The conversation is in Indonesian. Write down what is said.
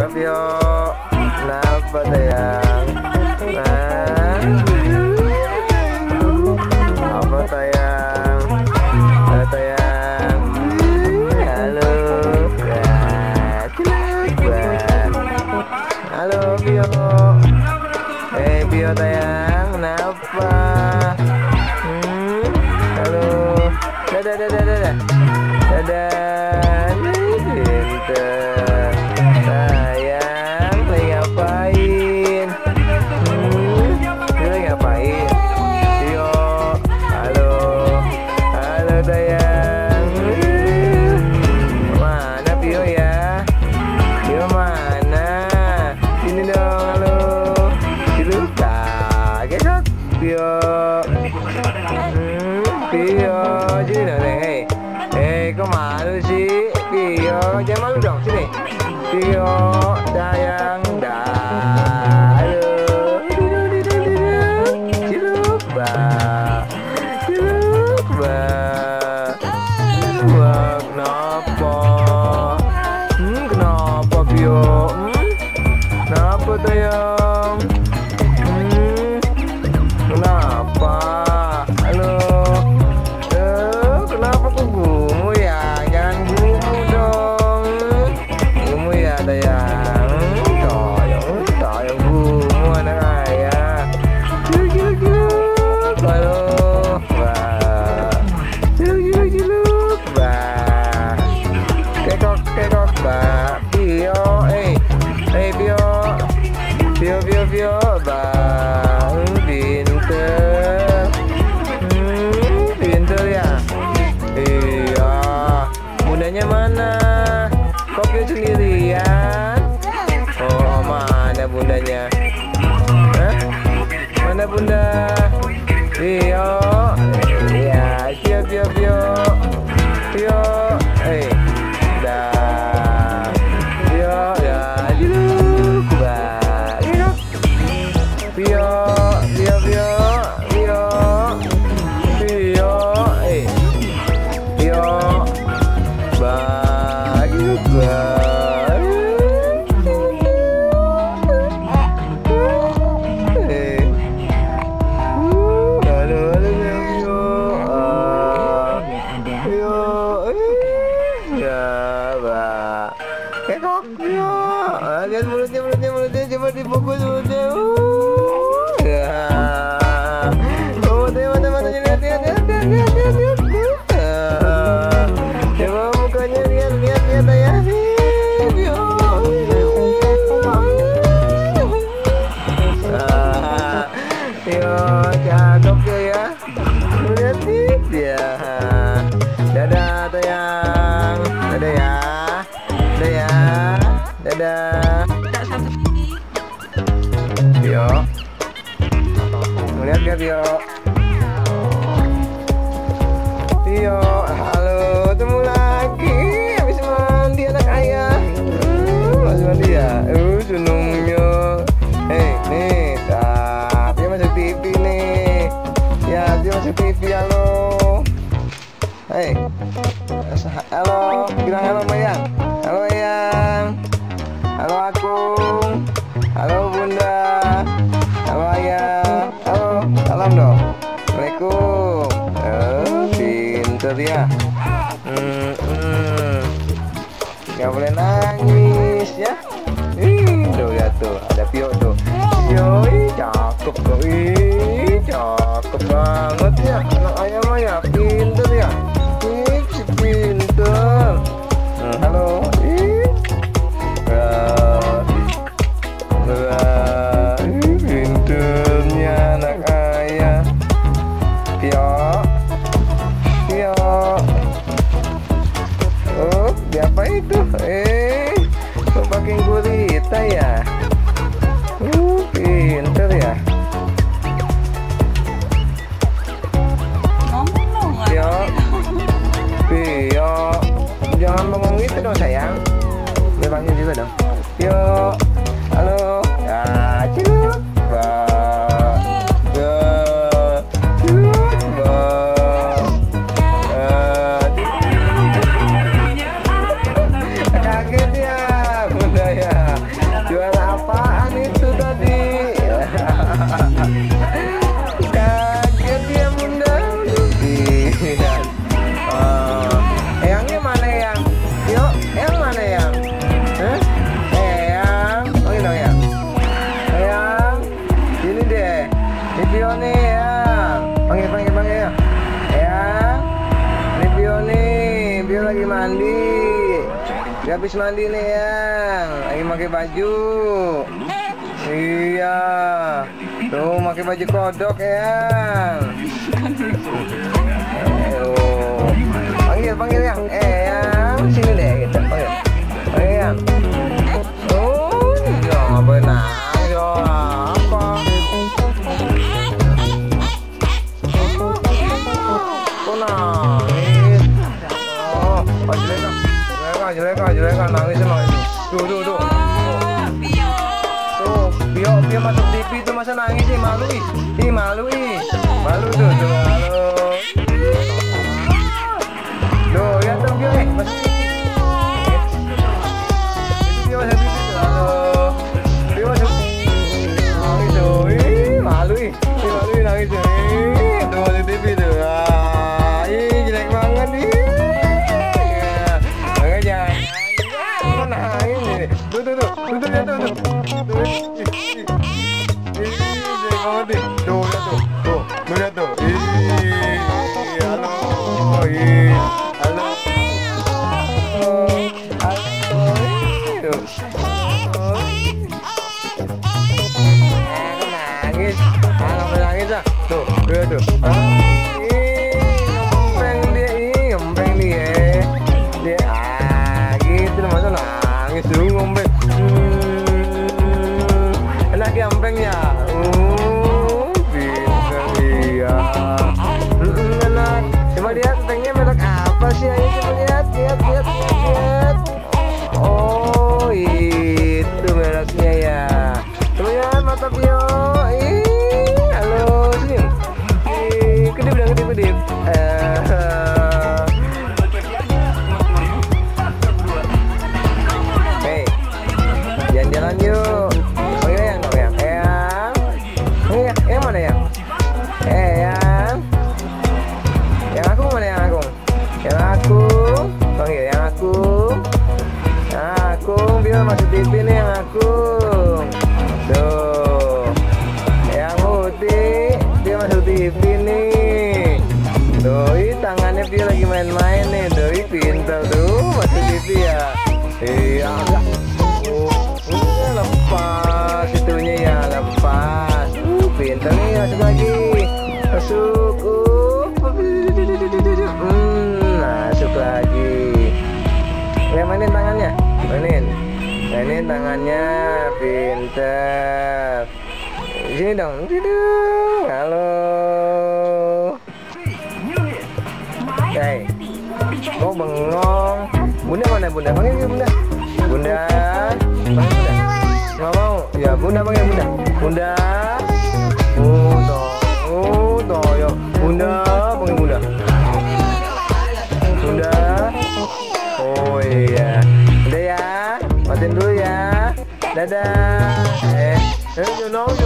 Vio. Kenapa sayang? Apa sayang? Halo sayang. Halo. Halo Vio. Vio sayang, kenapa? Halo. Dadah, dadah, dadah. Dadah. Pinter. Sayang, lagi ngapain? Lagi ngapain? Vio. Halo. Halo sayang. Mana Vio ya? Vio mana? Sini dong, halo. Luca, gesok, Vio. Vio, sini dong, kok malu sih, Vio? Jangan malu dong, sini. Vio, sayang, dah. Halo. Cilukba, cilukba. Wah, kenapa? Kenapa Vio? Kenapa sayang? Kenapa? Halo. Kenapa kok gumu ya? Jangan gumu dong. Gumu ya sayang. Sayang gumu anak ayah. Ciluk. Halo. Wah. Ciluk. Wah. Kekok. Wah. Vio. Vio. Vio. Bang. Pinter. Pinter ya? Iya. Bundanya mana? Kok Vio sendirian? Oh, mana bundanya? Hah? Mana bunda? Vio. Iya, Vio. Vio. Dah. Vio, ya. Vio. Bayi Bayi. Halo Vio. Ya, Pak. Kekok Vio. Lihat mulutnya, coba dipukul mulutnya. Lihat. Coba mukanya lihat ya. Vio. Vio, cakep Vio ya. Lihat dia. Dadah sayang. Dadah ya. Dadah. Vio. Lihat gak Vio? Vio, halo, ketemu lagi. Habis mandi anak ayah. Habis mandi ya. Senungnya. Nih, Vio masuk TV nih. Ya, Vio masuk TV, halo. Halo, bilang halo Mayang. Halo Ayang. Halo Akung. Halo Bunda. Halo Ayah. Halo, salam dong. Assalamualaikum. Pinter ya. Gak boleh nangis ya. Tuh lihat tuh, ada Vio tuh. Vio, cakep tuh. Cakep banget ya. Anak ayam ya, pinter ya. Si pinter. Halo. Pinternya anak ayah. Vio. Oh, siapa itu? Kok pakai gurita ya? Pinter ya. Vio, jangan ngomong gitu dong sayang. Gue panggil juga dong. Vio, halo. Ya, ciluk. Kaget ya, bunda ya. Dia habis mandi nih yang. Lagi pakai baju. Iya. Tuh pakai baju kodok yang. Panggil yang. Yang sini deh gitu. Panggil yang. Oh, ya benar. Ya apa? Kok nangis? Oh, jelek nangis sama itu. Tuh. Tuh, Bio masuk TV tuh masa nangis sih, malu ih. Malu tuh, halo. Tuh, ya tuh Bio masuk TV. Itu Bio masuk TV tuh, halo. Bio masuk nangis tuh, malu ih. Nangis tuh, tuh masuk TV tuh. Jelek banget nih. Enak ya empengnya. Pintar dia. Enak. Coba lihat empengnya merek apa sih? Ayo coba lihat. Oh, itu mereknya ya. Coba lihat mata Bio. Halo, senyum. Kedip. Hey, jalan-jalan yuk. Yang mana ya? Yang aku mana yang aku? Panggil yang aku. Biar masuk TV nih yang aku. Tuh. Yang putih dia masuk TV nih. Tuh, tangannya dia lagi main-main nih. Tuh, pintar tuh masuk TV ya. Iya. Lepas itunya ya, lepas. Pintar nih, masuk lagi. Masuk. Masuk lagi. Mainin tangannya. Mainin tangannya. Pintar. Sini dong. Halo. Hey. Kok bengong? Bunda mana Bunda? Panggil Bunda. Bunda. Nggak mau. Ya Bunda panggil Bunda. Bunda. Ya. Bunda, panggil Bunda. Bunda. Oh iya. Udah ya. Matiin dulu ya. Dadah. Nong.